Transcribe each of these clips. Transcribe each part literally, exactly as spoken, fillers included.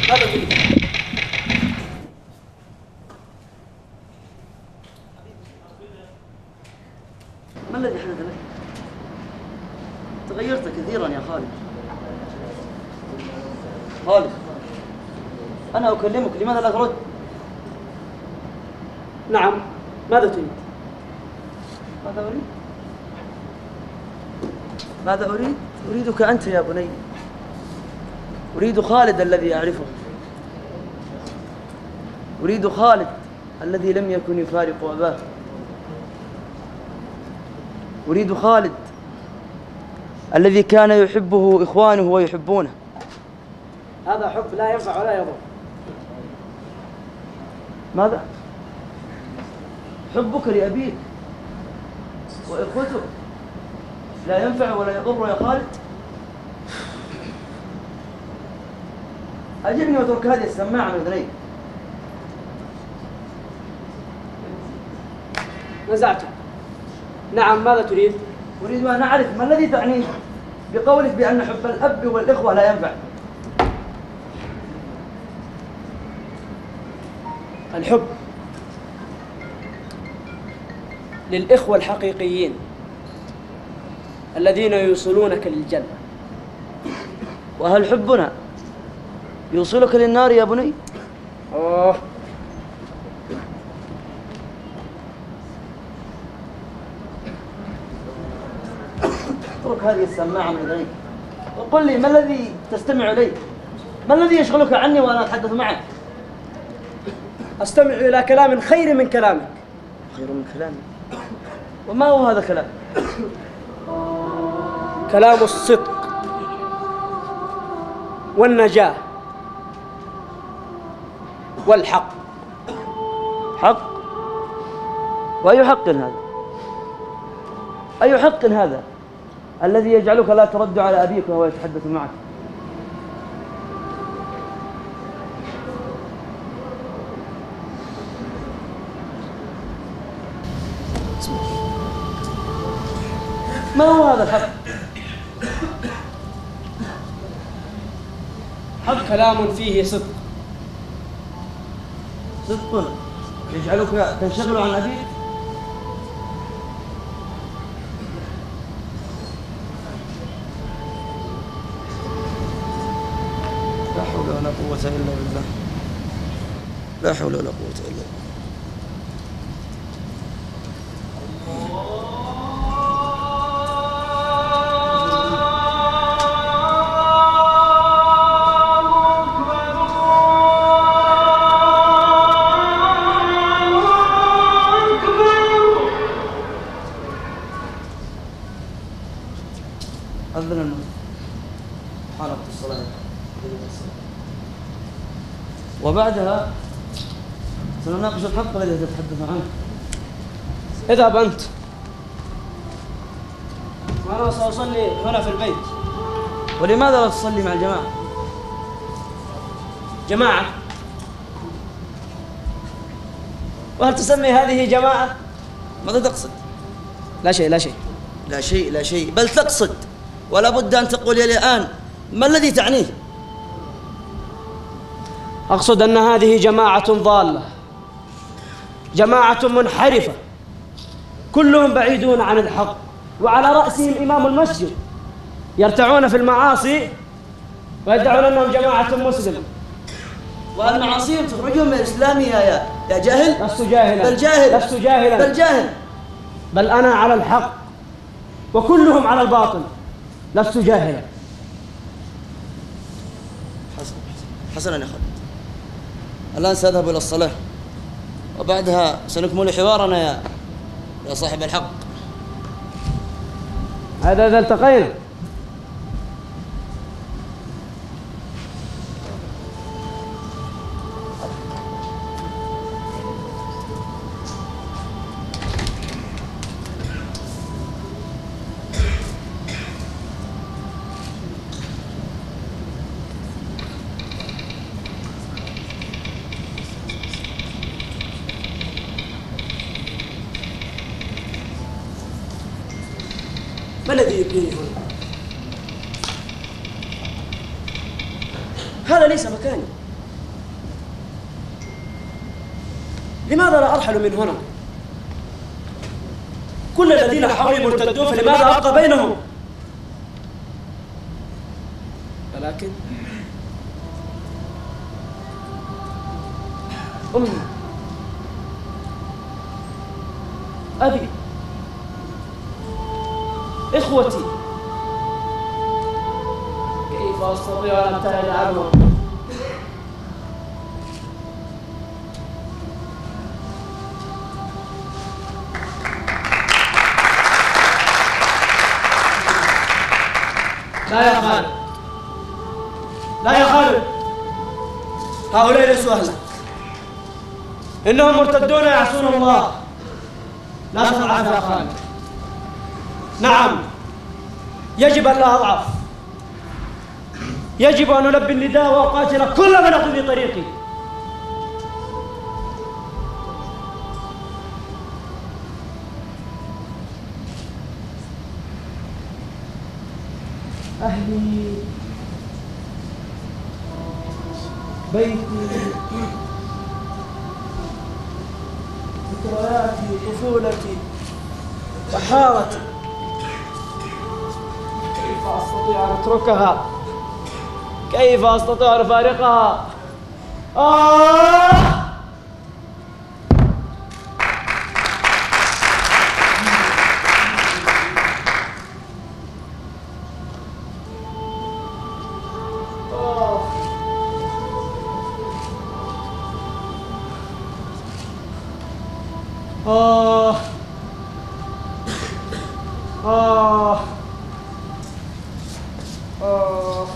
ماذا تريد؟ ما الذي حدث لك؟ تغيرت كثيرا يا خالد. خالد، أنا أكلمك، لماذا لا ترد؟ نعم، ماذا تريد؟ ماذا أريد؟ ماذا أريد؟ أريدك أنت يا بني. أريد خالد الذي أعرفه. أريد خالد الذي لم يكن يفارق أباه. أريد خالد الذي كان يحبه إخوانه ويحبونه. هذا حب لا ينفع ولا يضر. ماذا؟ حبك لأبيك وإخوتك لا ينفع ولا يضر يا خالد؟ أجبني واترك هذه السماعة من أذنيك. نزعتك. نعم، ماذا تريد؟ أريد أن أعرف ما الذي تعنيه بقولك بأن حب الأب والإخوة لا ينفع. الحب للإخوة الحقيقيين الذين يوصلونك للجنة. وهل حبنا يوصلك للنار يا بني؟ أوه. اترك هذه السماعة من يديك وقل لي ما الذي تستمع إليه؟ ما الذي يشغلك عني وأنا أتحدث معك؟ أستمع إلى كلام خير من كلامك. خير من كلامي؟ وما هو هذا الكلام؟ كلام الصدق والنجاة والحق. حق؟ وأي حق هذا؟ أي حق هذا الذي يجعلك لا ترد على أبيك وهو يتحدث معك؟ ما هو هذا الحق؟ حق كلام فيه صدق. صدق يجعلك تنشغل عن أبيك؟ لا حول ولا قوة إلا بالله. لا حول ولا قوة إلا بالله. أذن المؤذن حان وقت الصلاة. وبعدها سنناقش الحق الذي تتحدث عنه. اذهب أنت وأنا سأصلي هنا في البيت. ولماذا لا تصلي مع الجماعة؟ جماعة؟ وهل تسمي هذه جماعة؟ ماذا تقصد؟ لا شيء لا شيء. لا شيء لا شيء، بل تقصد، ولا بد أن تقول لي الآن ما الذي تعنيه؟ أقصد أن هذه جماعة ضالة، جماعة منحرفة، كلهم بعيدون عن الحق، وعلى رأسهم إمام المسجد، يرتعون في المعاصي ويدعون أنهم جماعة مسلمة. والمعاصي تخرجهم من الإسلام يا يا جاهل. لست جاهلا. بل جاهل. لست جاهلا. بل جاهل. بل أنا على الحق وكلهم على الباطل. لست جاهلا. حسنا حسنا يا خالد، الآن سأذهب إلى الصلاة وبعدها سنكمل حوارنا يا يا صاحب الحق. هذا إذا التقينا. ما الذي يبنيه هنا؟ هذا ليس مكاني. لماذا لا أرحل من هنا؟ كل الذين حولي مرتدون، فلماذا أبقى بينهم؟ ولكن أمي، أبي، إخوتي، كيف أستطيع أن أبتعد عنهم؟ لا يا خالد، لا يا خالد، هؤلاء ليسوا أهلك، إنهم مرتدون يعصون الله. لا تضعف يا خالد. نعم، يجب أن لا أضعف، يجب أن ألبي النداء وأقاتل كل من يقضي طريقي. أهلي، بيتي، ذكرياتي، طفولتي وحارتي، كيف أستطيع أن أتركها؟ كيف أستطيع أن أفارقها؟ آه! آه آه آه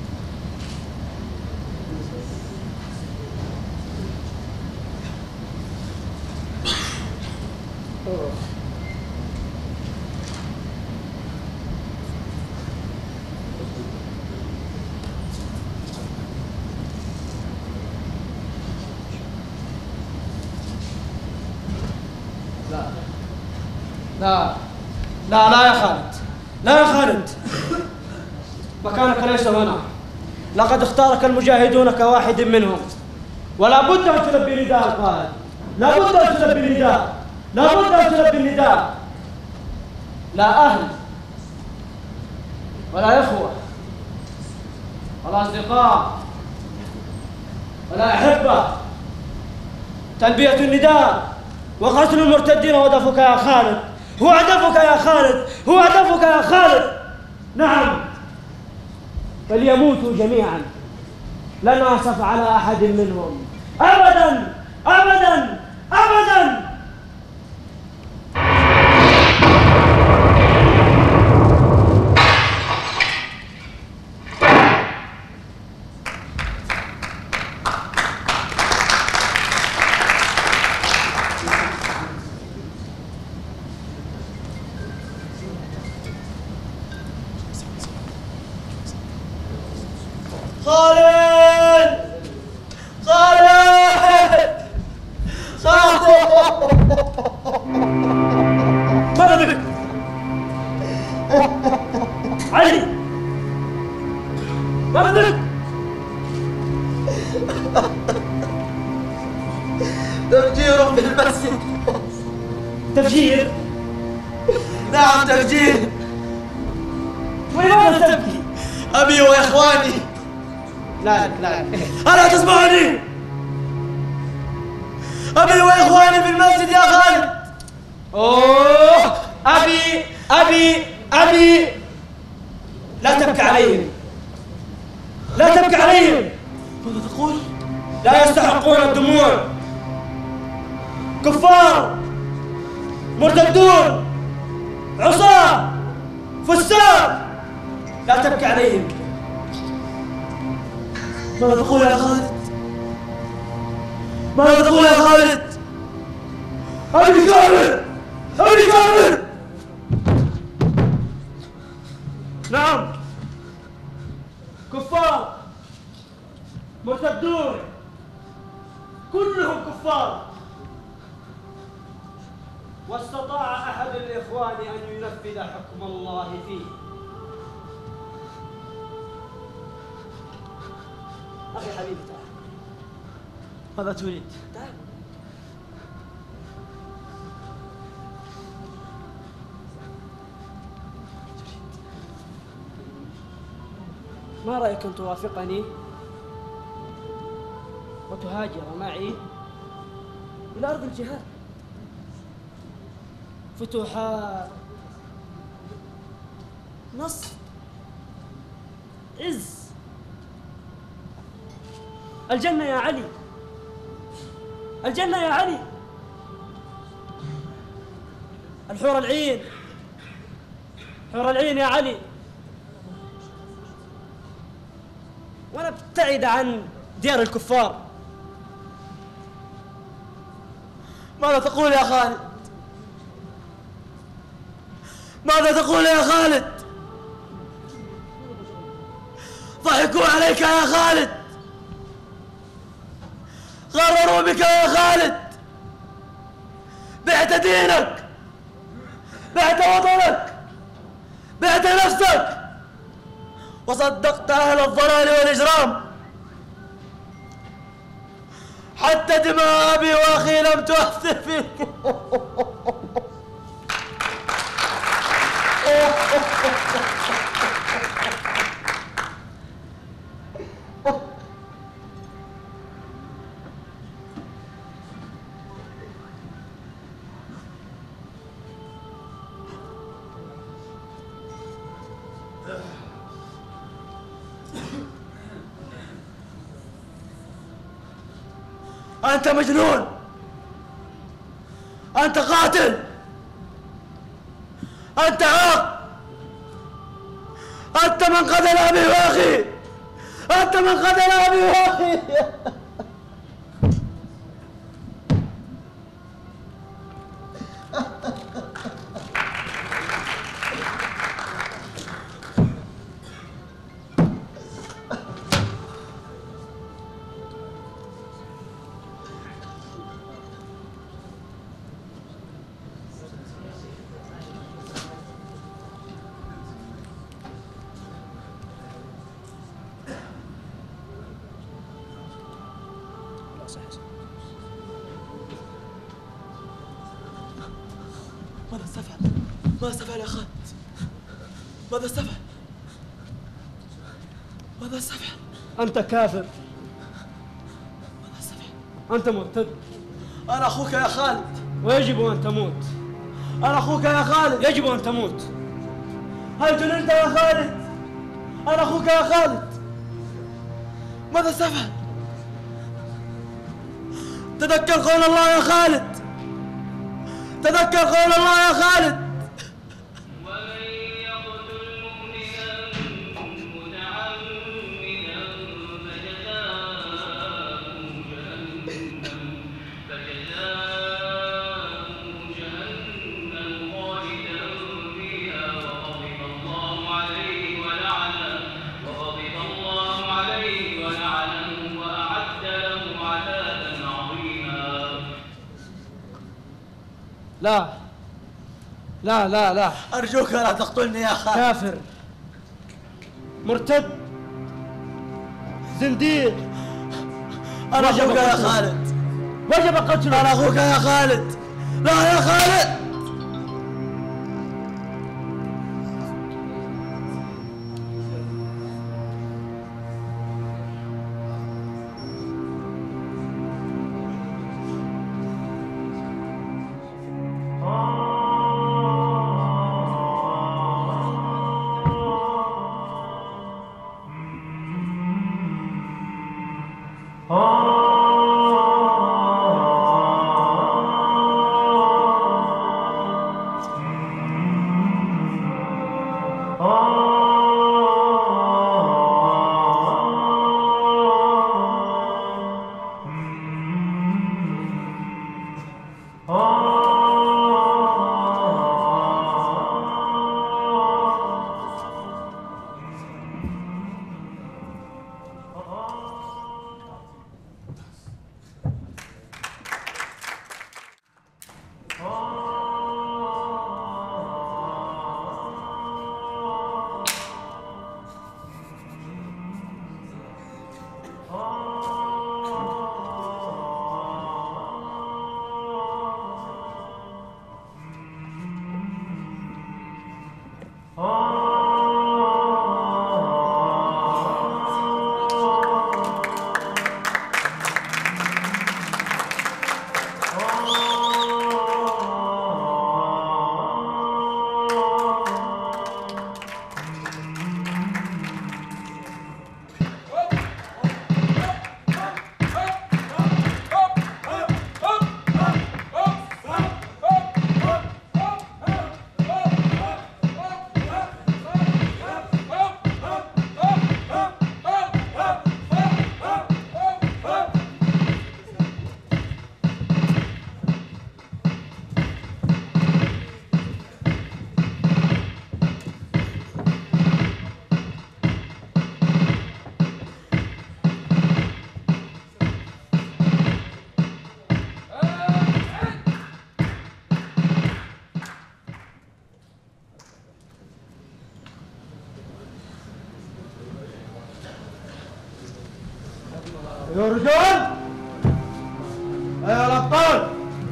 لا لا لا يا خالد، لا يا خالد، مكانك ليس هنا. لقد اختارك المجاهدون كواحد منهم، ولا بد أن تلبي نداء القائد، لا بد أن تلبي النداء، لا بد أن تلبي النداء. لا أهل ولا إخوة ولا أصدقاء ولا أحبة، تلبية النداء وقتل المرتدين هو هدفك يا خالد، هو هدفك يا خالد، هو هدفك يا خالد. نعم، فليموتوا جميعا، لن أسف على أحد منهم أبدا أبدا أبدا. خالد، خالد، خالد، ماذا بك؟ علي، ماذا بك؟ تفجير في المسجد. تفجير؟ نعم تفجير. ولماذا تبكي؟ أبي وإخواني. لا لا، ألا تسمعني؟ أبي وإخواني في المسجد يا خالد. أوه، أبي أبي أبي، لا تبكي عليهم، لا تبكي عليهم. ماذا تقول؟ لا يستحقون الدموع، كفار، مرتدون، عصاة، فساق، لا تبكي عليهم. ماذا تقول يا خالد؟ ماذا تقول يا خالد؟ أبي كامل، أبي كامل. نعم، كفار، مرتدون، كلهم كفار. واستطاع أحد الإخوان أن ينفذ حكم الله فيه. أخي حبيبي، تعال. ماذا تريد؟ تعال. ما رأيك أن توافقني وتهاجر معي إلى أرض الجهاد؟ فتوحات، نصر، عز، الجنة يا علي، الجنة يا علي، الحور العين، حور العين يا علي، ونبتعد عن ديار الكفار. ماذا تقول يا خالد؟ ماذا تقول يا خالد؟ ضحكوا عليك يا خالد، غرروا بك يا خالد، بعت دينك، بعت وطنك، بعت نفسك، وصدقت أهل الضلال والإجرام، حتى دماء أبي وأخي لم تؤثر فيك. أنت مجنون، أنت قاتل، أنت عاق، أنت من قتل أبي وأخي، أنت من قتل أبي وأخي. ماذا استفعل؟ ماذا استفعل يا خالد؟ ماذا استفعل؟ ماذا استفعل؟ أنت كافر، ماذا استفعل؟ أنت مرتد، أنا أخوك يا خالد، ويجب أن تموت. أنا أخوك يا خالد، يجب أن تموت. هل جننت يا خالد؟ أنا أخوك يا خالد، ماذا استفعل؟ تذكر قول الله يا خالد، تذكر قول الله يا خالد. ومن يقتل مؤمنا متعمدا فجزاؤه جهنم فجزاؤه جهنم خالدا فيها وغضب الله عليه ولعنه وغضب الله عليه ولعنه وأعد له عذابا عظيما. لا لا لا لا، أرجوك لا تقتلني يا خالد. كافر، مرتد، زنديق. أنا وجب أخوك يا قتله. خالد، وجب قتله. أنا أخوك يا خالد، لا يا خالد. يا رجال يا الأبطال،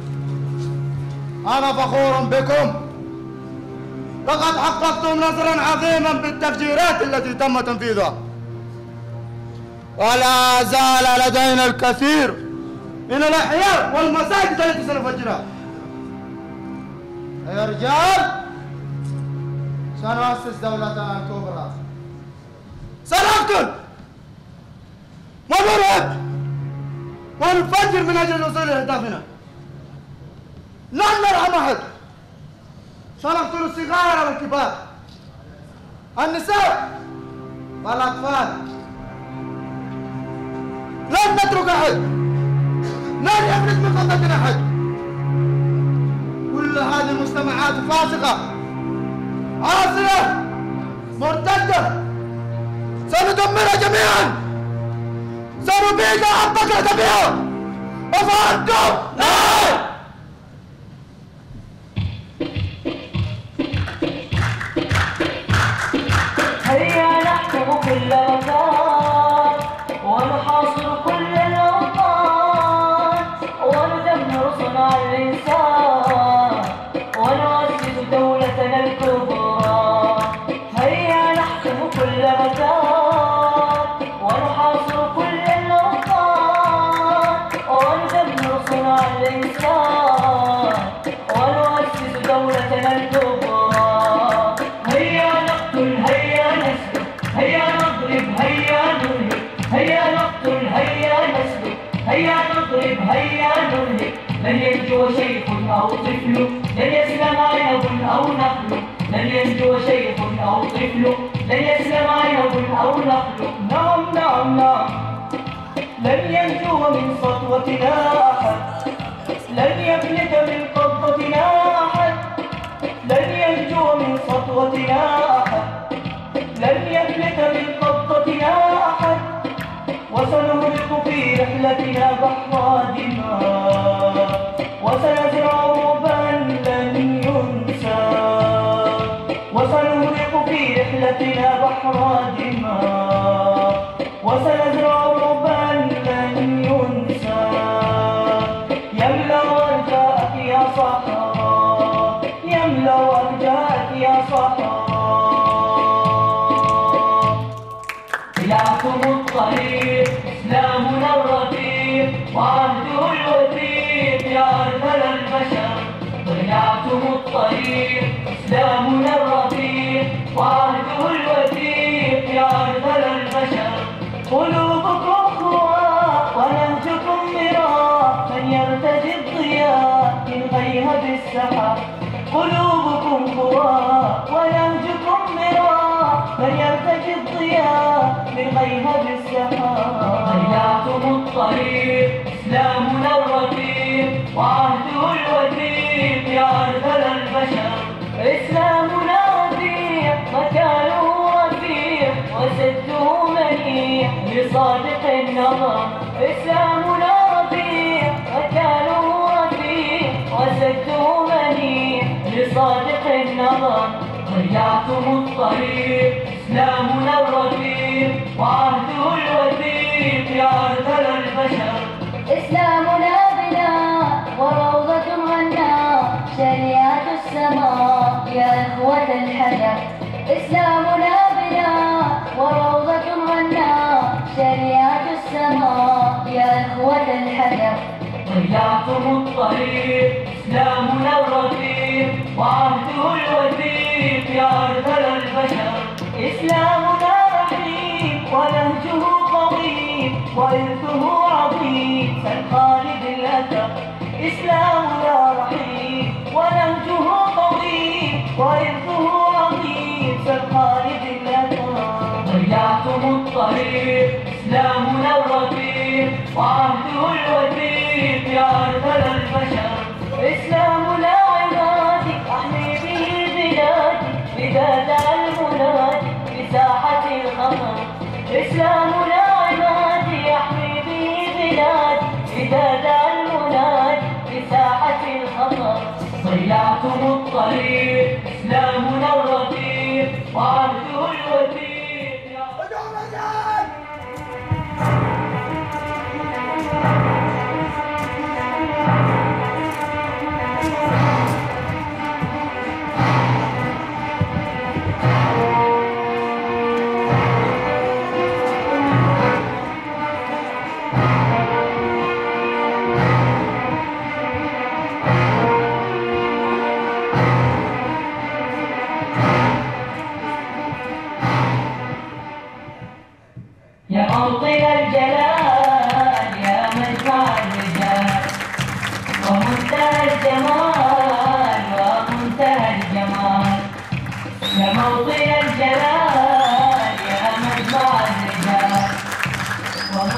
أنا فخور بكم، لقد حققتم نصرا عظيما بالتفجيرات التي تم تنفيذها، ولا زال لدينا الكثير من الأحياء والمساجد التي سنفجرها. يا رجال سنؤسس دولتنا الكبرى، سنقتل ونرهب ونفجر من أجل الوصول لأهدافنا، لن نرحم أحد، سنقتل الصغار والكبار، النساء والأطفال، لن نترك أحد، لن يفلت من قبضتنا أحد. كل هذه المجتمعات فاسقة عاصية مرتدة سندمرها جميعا، سنبيد أبكر جميعا، أفأنتم؟ لا! هيا نحكم كل مكان ونحاصر كل الأوطان وندمر صنع الإنسان ونؤسس دولتنا الكبرى. هيا نحكم كل مكان ونحاصر كل الأوطان وندمر صنع الإنسان ونؤسس دولتنا الكبرى. هيا نقتل هيا نسلب هيا نضرب هيا نرهب، هيا نقتل هيا نسلب هيا نضرب هيا نرهب. لن ينجو شيخ أو طفل، لن يسلم عنب أو نخل، لن ينجو شيخ أو طفل، لن يسلم عنب أو نخل. نعم نعم نعم، لن ينجو من سطوتنا أحد، لن يفلت من قبضتنا أحد، لن ينجو من سطوتنا أحد، لن يفلت من قبضتنا أحد. وسنغرق في رحلتنا بحر دماء وسنزرع ربا لن ينسى، وسنغرق في رحلتنا بحر دماء وسنزرع ربا لن ينسى. يملأ أرجاءك يا صحراء، يملأ أرجاءك يا صحراء. طلعتم الطريق إسلامنا الرفيق وعهده الوثيق يا أرذل البشر. طلعتم الطريق إسلامنا الرفيق وعهده الوثيق يا أرذل البشر. قلوبكم خواء ونهجكم مراء، من يرتجي الضياء من غيهب السحاب. قلوبكم خواء ونهجكم مراء، من يرتجي الضياء من غيهب السحاب. ضيعتم الطريق إسلامنا الرفيق وعهده الوثيق يا أرذل البشر. إسلامنا رفيق مكانه رفيق وسده منيع لصادق النظر. إسلامنا رفيق مكانه رفيق وسده منيع لصادق النظر. ضيعتم الطريق إسلامنا الرفيق وعهده الوثيق يا أرذل البشر. إسلامنا بناء وروضة غناء شريعة السماء يا إخوة الحجر. إسلامنا بناء وروضة غناء شريعة السماء يا إخوة الحجر. ضيعتم الطريق إسلامنا الرفيق وعهده الوثيق يا أرذل البشر. إسلامنا رحيم ونهجه قويم وإرثه عظيم كالخالد الأثر. إسلامنا رحيم ونهجه قويم وإرثه عظيم كالخالد الأثر. ضيعتم الطريق إسلامنا الرفيق وعهده الوثيق يا أرذل البشر. إسلامنا عمادي أحمي به بلادي بدادا المنادي بساحة الخطر. إسلامنا عمادي أحمي به بلادي بدادا المنادي بساحة الخطر. ضيعتم الطريق إسلامنا الرفيق وعهده الوثيق يا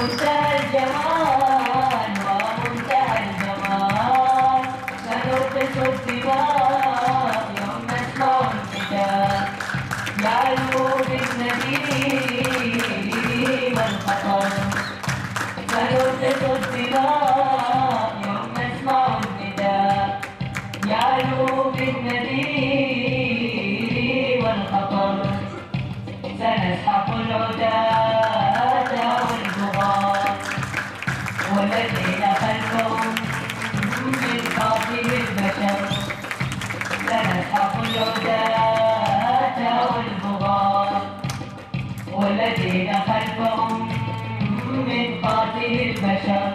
منتهى الجمال ومنتهى الجمال سنرقص الدماء يوم نسمع النداء يعلو بالنبي والخطر سنرقص الدماء يوم نسمع النداء يعلو بالنبي والخطر سنسحق العداة والبغاة والذين خلفهم من قاتل البشر سنسحق العداة والبغاة والذين خلفهم من قاتل البشر